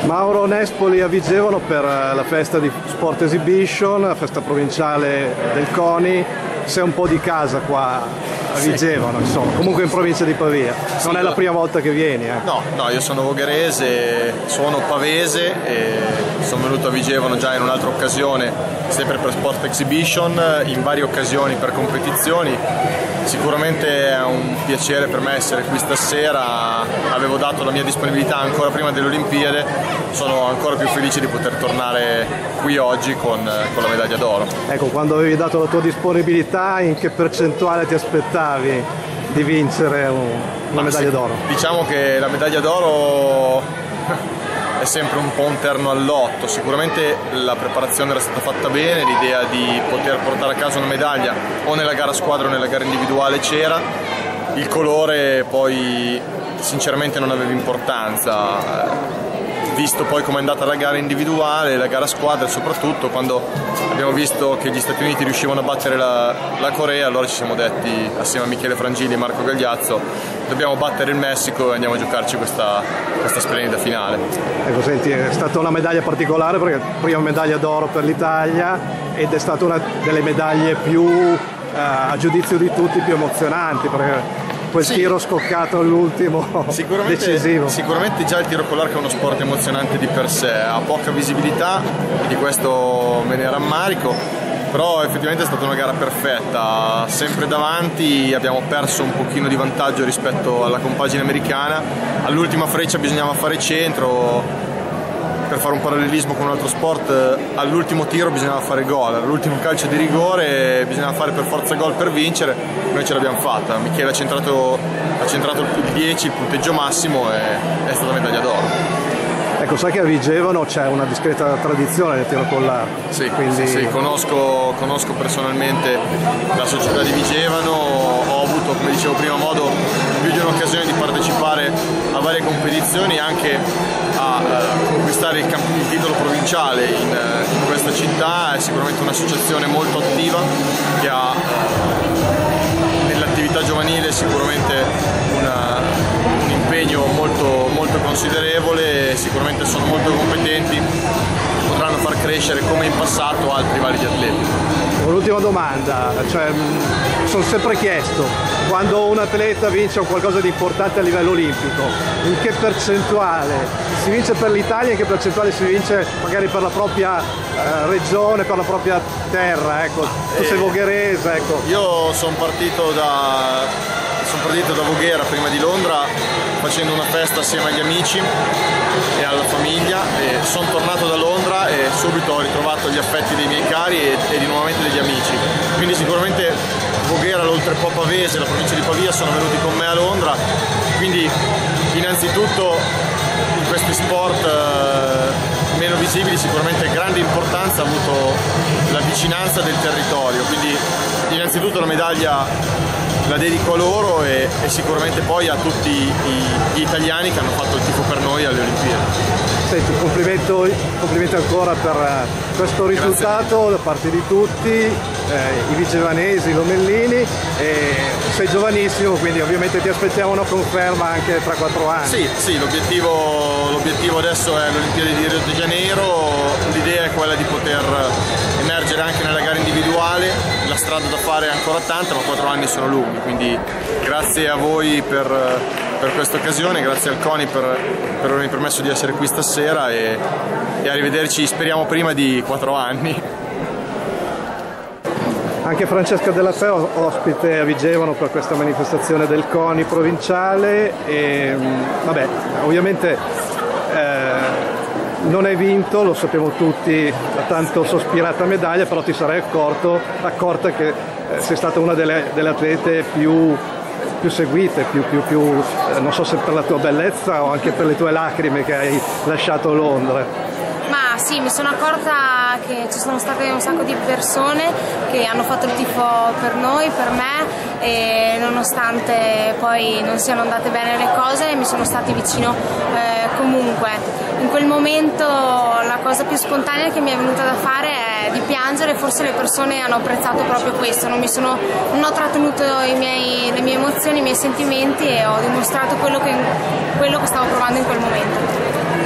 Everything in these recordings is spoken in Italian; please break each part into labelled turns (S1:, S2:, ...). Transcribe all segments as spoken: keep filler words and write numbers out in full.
S1: Mauro Nespoli a Vigevano per la festa di Sport Exhibition, la festa provinciale del CONI. Sei un po' di casa qua a Vigevano, sì. Insomma, comunque in provincia di Pavia. Non sì, è la prima volta che vieni? Eh.
S2: No, no, io sono vogherese, sono pavese e sono venuto a Vigevano già in un'altra occasione, sempre per Sport Exhibition, in varie occasioni per competizioni. Sicuramente è un piacere per me essere qui stasera, avevo dato la mia disponibilità ancora prima delle Olimpiadi, sono ancora più felice di poter tornare qui oggi con, con la medaglia d'oro.
S1: Ecco, quando avevi dato la tua disponibilità, in che percentuale ti aspettavi di vincere una medaglia d'oro?
S2: Diciamo che la medaglia d'oro è sempre un po' un terno al lotto, sicuramente la preparazione era stata fatta bene, l'idea di poter portare a casa una medaglia o nella gara squadra o nella gara individuale c'era, il colore poi sinceramente non aveva importanza, visto poi come è andata la gara individuale, la gara squadra e soprattutto quando abbiamo visto che gli Stati Uniti riuscivano a battere la, la Corea, allora ci siamo detti assieme a Michele Frangilli e Marco Gagliazzo dobbiamo battere il Messico e andiamo a giocarci questa, questa splendida finale.
S1: Ecco, senti, è stata una medaglia particolare perché prima medaglia d'oro per l'Italia ed è stata una delle medaglie più, eh, a giudizio di tutti, più emozionanti perché quel sì. tiro scoccato all'ultimo decisivo.
S2: Sicuramente già il tiro con l'arco è uno sport emozionante di per sé, ha poca visibilità, di questo me ne rammarico, però effettivamente è stata una gara perfetta, sempre davanti, abbiamo perso un pochino di vantaggio rispetto alla compagine americana, all'ultima freccia bisognava fare centro, per fare un parallelismo con un altro sport, all'ultimo tiro bisognava fare gol, all'ultimo calcio di rigore bisognava fare per forza gol per vincere, noi ce l'abbiamo fatta, Michele ha centrato, ha centrato il dieci, il punteggio massimo e è stata medaglia d'oro.
S1: Ecco, sai che a Vigevano c'è una discreta tradizione del tiro con l'arco.
S2: Sì, quindi... sì, sì conosco, conosco personalmente la società di Vigevano, ho avuto, come dicevo prima, modo più di un'occasione di partecipare a varie competizioni, anche a eh, conquistare il, il titolo provinciale in, in questa città. È sicuramente un'associazione molto attiva che ha eh, nell'attività giovanile sicuramente una, un impegno molto, molto considerevole, sicuramente sono molto competenti, potranno far crescere come in passato altri validi atleti.
S1: L'ultima domanda, cioè, sono sempre chiesto, quando un atleta vince qualcosa di importante a livello olimpico, in che percentuale si vince per l'Italia, in che percentuale si vince magari per la propria eh, regione, per la propria terra, ecco, tu sei vogherese, ecco.
S2: Io sono partito da, sono partito da Voghera prima di Londra facendo una festa assieme agli amici e alla famiglia e sono tornato da Londra e subito ho ritrovato gli affetti dei miei cari e, e di nuovamente degli amici, quindi sicuramente Voghera, l'oltrepo pavese, la provincia di Pavia sono venuti con me a Londra, quindi innanzitutto in questi sport eh, meno visibili sicuramente grande importanza ha avuto la vicinanza del territorio, quindi innanzitutto la medaglia la dedico a loro e, e sicuramente poi a tutti i, gli italiani che hanno fatto il tifo per noi alle Olimpiadi.
S1: Senti, complimento, complimenti ancora per questo risultato da parte di tutti, eh, i vigevanesi, i lomellini, e sei giovanissimo, quindi ovviamente ti aspettiamo una conferma anche tra quattro anni.
S2: Sì, sì, l'obiettivo, l'obiettivo adesso è l'Olimpiadi di Rio de Janeiro, l'idea è quella di poter emergere anche nella gara individuale, la strada da fare è ancora tanta, ma quattro anni sono lunghi, quindi grazie a voi per, per questa occasione, grazie al CONI per, per avermi permesso di essere qui stasera e, e arrivederci, speriamo prima di quattro anni.
S1: Anche Francesca Della Fe ospite a Vigevano per questa manifestazione del CONI provinciale e vabbè, ovviamente eh, non hai vinto, lo sappiamo tutti, la tanto sospirata medaglia, però ti sarai accorto, accorta che eh, sei stata una delle, delle atlete più, più seguite, più, più, più eh, non so se per la tua bellezza o anche per le tue lacrime che hai lasciato Londra.
S3: Ma sì, mi sono accorta che ci sono state un sacco di persone che hanno fatto il tifo per noi, per me, e nonostante poi non siano andate bene le cose mi sono stati vicino eh, comunque. In quel momento la cosa più spontanea che mi è venuta da fare è di piangere, forse le persone hanno apprezzato proprio questo, non, mi sono, non ho trattenuto i miei, le mie emozioni, i miei sentimenti e ho dimostrato quello che, quello che stavo provando in quel momento.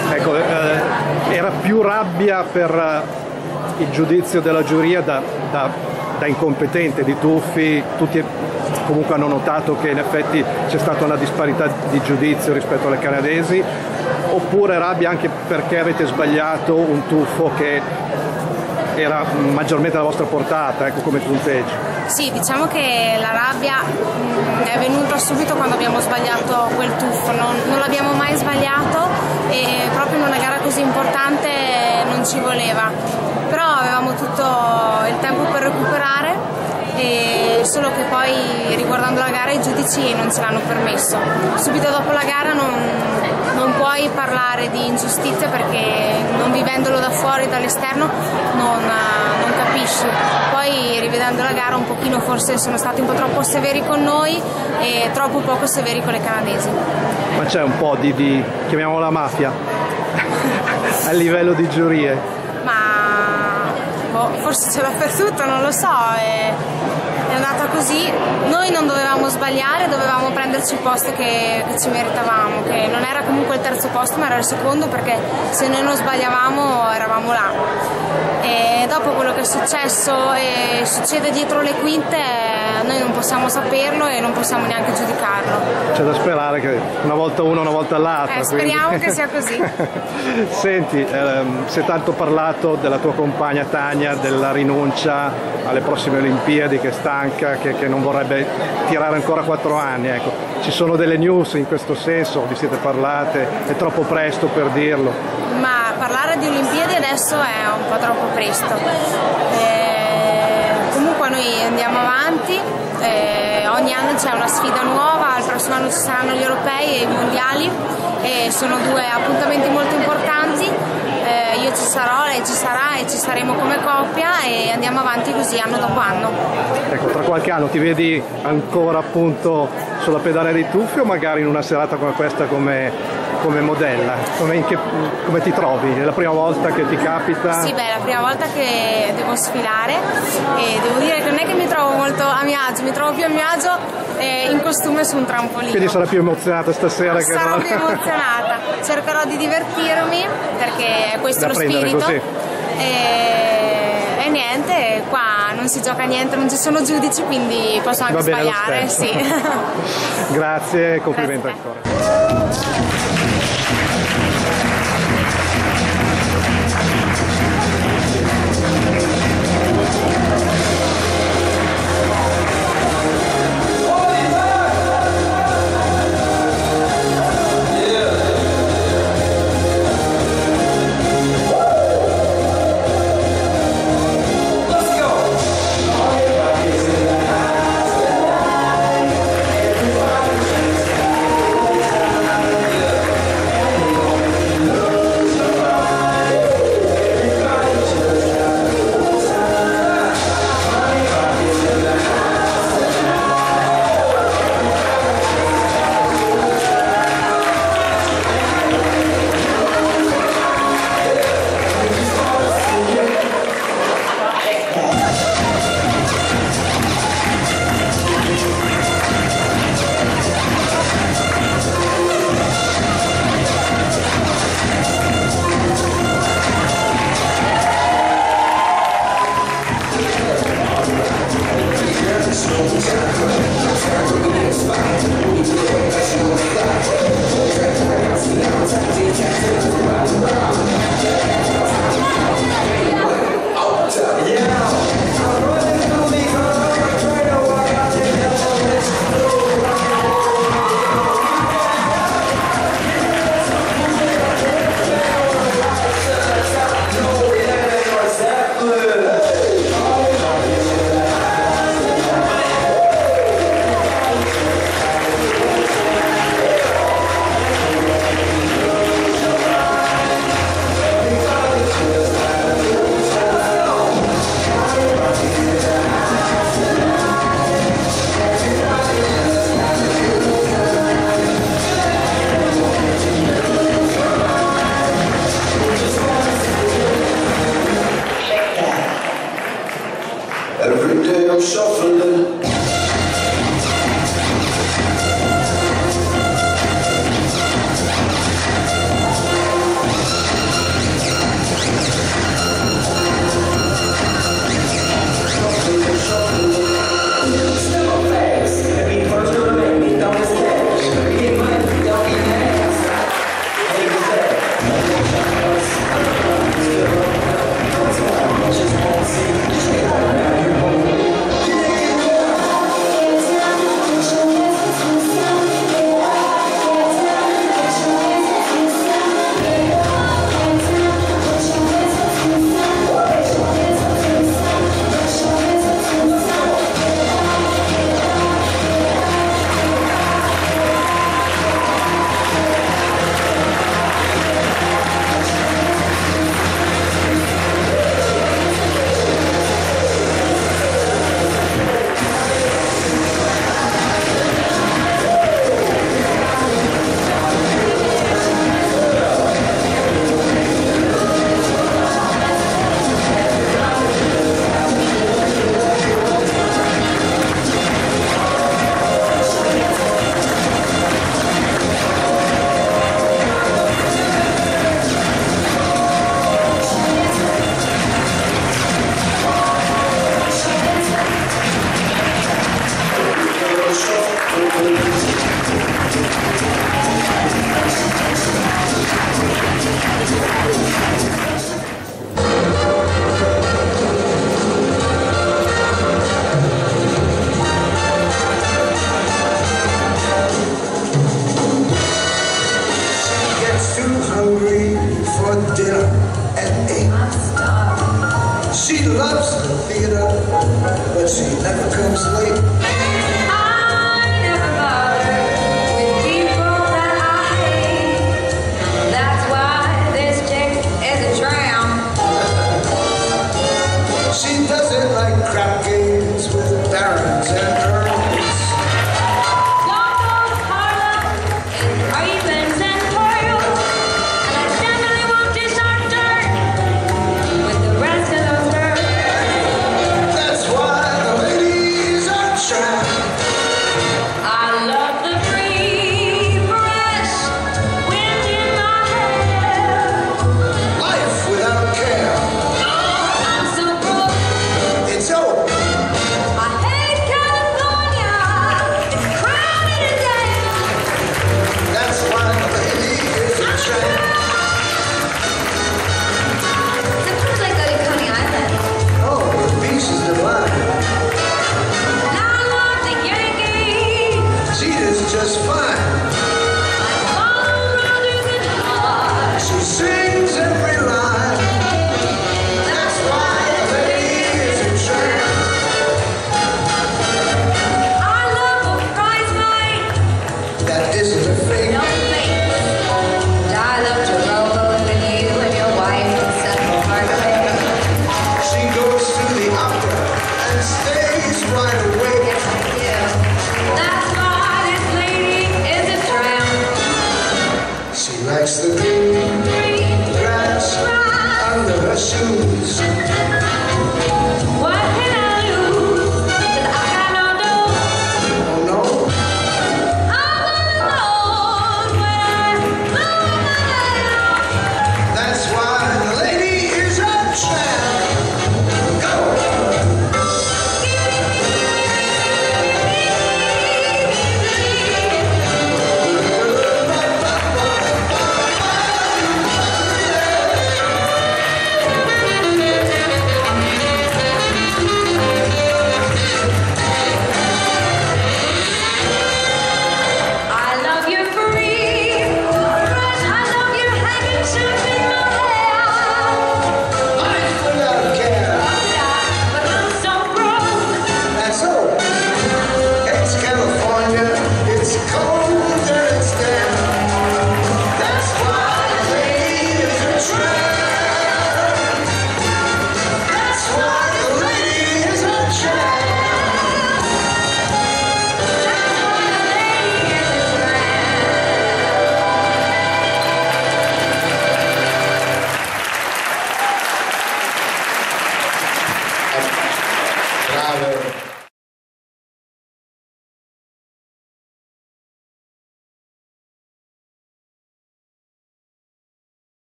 S1: Ecco, eh, era più rabbia per il giudizio della giuria da, da, da incompetente di Tuffi, tutti comunque hanno notato che in effetti c'è stata una disparità di giudizio rispetto alle canadesi, oppure rabbia anche perché avete sbagliato un tuffo che era maggiormente alla vostra portata, ecco, come punteggio?
S3: Sì, diciamo che la rabbia mh, è venuta subito quando abbiamo sbagliato quel tuffo, non, non l'abbiamo mai sbagliato e proprio in una gara così importante non ci voleva, però avevamo tutto il tempo per recuperare, e solo che poi riguardando la gara i giudici non ce l'hanno permesso. Subito dopo la gara non, non puoi parlare di ingiustizia perché non vivendolo da fuori, dall'esterno, non, non capisci. Poi rivedendo la gara un pochino forse sono stati un po' troppo severi con noi e troppo poco severi con le canadesi.
S1: Ma c'è un po' di, di chiamiamola mafia a livello di giurie?
S3: Ma boh, forse ce l'ha perduto, non lo so, è, è andata così. Noi non dovevamo sbagliare, dovevamo prenderci il posto che, che ci meritavamo, che non era comunque il terzo posto ma era il secondo, perché se noi non sbagliavamo eravamo là. E dopo quello che è successo e succede dietro le quinte noi non possiamo saperlo e non possiamo neanche giudicarlo.
S1: C'è da sperare che una volta uno, una volta l'altro.
S3: Eh, speriamo
S1: quindi...
S3: che sia così.
S1: Senti, ehm, si è tanto parlato della tua compagna Tania, della rinuncia alle prossime Olimpiadi, che è stanca, che, che non vorrebbe tirare ancora quattro anni. Ecco. Ci sono delle news in questo senso? Vi siete parlate? È troppo presto per dirlo?
S3: Ma parlare di Olimpiadi adesso è un po' troppo presto. E comunque noi andiamo avanti, e ogni anno c'è una sfida nuova, il prossimo anno ci saranno gli europei e i mondiali e sono due appuntamenti molto importanti. Eh, io ci sarò, lei ci sarà e ci saremo come coppia e andiamo avanti così anno dopo anno.
S1: Ecco, tra qualche anno ti vedi ancora appunto sulla pedana dei tuffi o magari in una serata come questa come, come modella? Come, in che, come ti trovi? È la prima volta che ti capita?
S3: Sì, beh, è la prima volta che devo sfilare e devo dire che non è che mi trovo molto a mio agio, mi trovo più a mio agio eh, in costume su un trampolino.
S1: Quindi sarai più emozionata stasera? Che
S3: Sarò
S1: no?
S3: più emozionata, cercherò di divertirmi perché è questo
S1: da
S3: lo spirito.
S1: Così.
S3: E, e niente, qua non si gioca niente, non ci sono giudici, quindi posso anche sbagliare. Sì.
S1: Grazie e complimenti ancora.
S4: Every day I'm shuffling. but she never comes late.
S5: I never bother with people that I hate. That's why this chick is a tramp.
S4: She doesn't like crap games with barons and earls.
S5: Don't go to Harlem in ravens and pearls. And I definitely won't dish our dirt with the rest of those girls.
S4: That's why the ladies are trapped.
S5: I love the free, fresh wind in my hair.
S4: Life without care.
S5: I'm so broke.
S4: It's over.
S5: I hate California. It's crowded and damn.
S4: That's why the lady is a tramp.
S5: Sometimes I go to Coney Island.
S4: Oh, the beach is divine.
S5: And I love the Yankees.
S4: Cheetah's just fine.
S5: I follow Rodgers and Hart.
S4: She sings every line. That's why the lady is a tramp.
S5: I love a prize fight.
S4: That isn't a fake.
S5: No fake. And I love to rowboat with you and your wife in Central Park Bay.
S4: She goes to the opera and stays wide awake.
S5: Yes, I do. That's why this lady is a tramp.
S4: She likes the green
S5: Green
S4: grass under her shoes.
S5: What can I lose? 'Cause I got no dough.
S4: Oh no,
S5: I'm alone when I move my head.
S4: that's why the lady is a tramp. Go!
S5: I love your free fresh. I love your handkerchief in my hair.
S4: Life without care.
S5: But I'm so broke.
S4: That's all. It's California. It's cold and it's damp. That's why the lady is a tramp. That's why the lady is a tramp. Bravo.